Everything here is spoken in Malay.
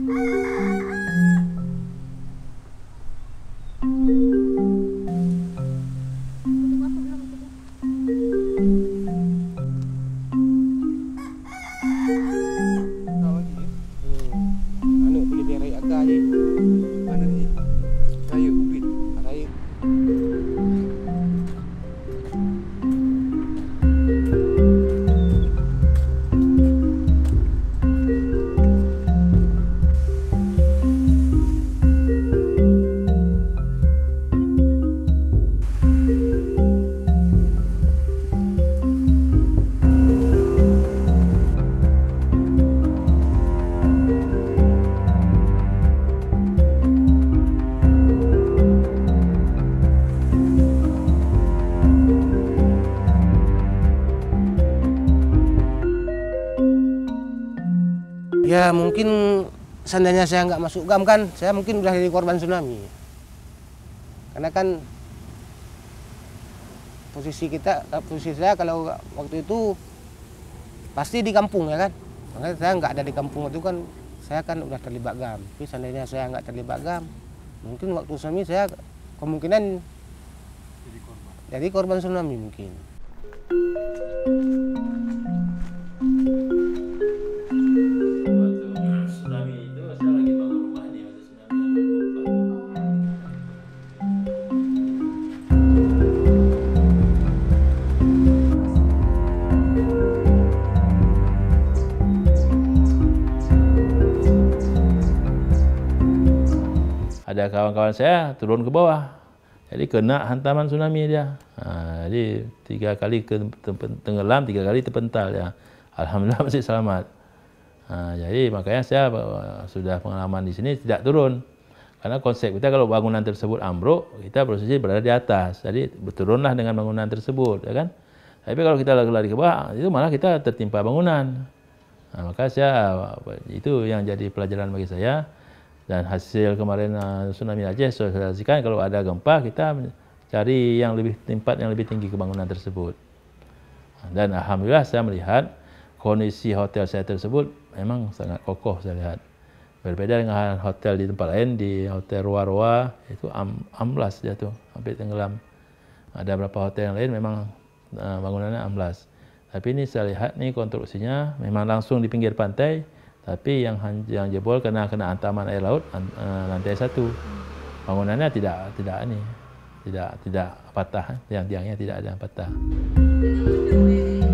Ya mungkin seandainya saya nggak masuk GAM kan, saya mungkin udah jadi korban tsunami. Karena kan posisi saya kalau waktu itu pasti di kampung ya kan. Makanya saya nggak ada di kampung itu kan, saya kan udah terlibat GAM. Tapi seandainya saya nggak terlibat GAM, mungkin waktu tsunami saya kemungkinan jadi korban tsunami mungkin. Ada kawan-kawan saya turun ke bawah, jadi kena hantaman tsunami dia. Jadi 3 kali tenggelam, 3 kali terpental ya. Alhamdulillah masih selamat. Jadi makanya saya sudah pengalaman di sini tidak turun. Karena konsep kita kalau bangunan tersebut ambruk, kita posisi berada di atas. Jadi berturunlah dengan bangunan tersebut, ya kan? Tapi kalau kita lari ke bawah, itu malah kita tertimpa bangunan. Maka itu yang jadi pelajaran bagi saya. Dan hasil kemarin tsunami Aceh sosialisasikan kalau ada gempa kita cari tempat yang lebih tinggi ke bangunan tersebut. Dan alhamdulillah saya melihat kondisi hotel saya tersebut memang sangat kokoh saya lihat. Berbeda dengan hotel di tempat lain, di hotel Roa-Roa itu amblas dia tuh, hampir tenggelam. Ada beberapa hotel yang lain memang bangunannya amblas. Tapi ini saya lihat nih konstruksinya memang langsung di pinggir pantai. Tapi yang jebol kena hantaman air laut lantai 1. Bangunannya tidak patah, tiang-tiangnya tidak ada yang patah.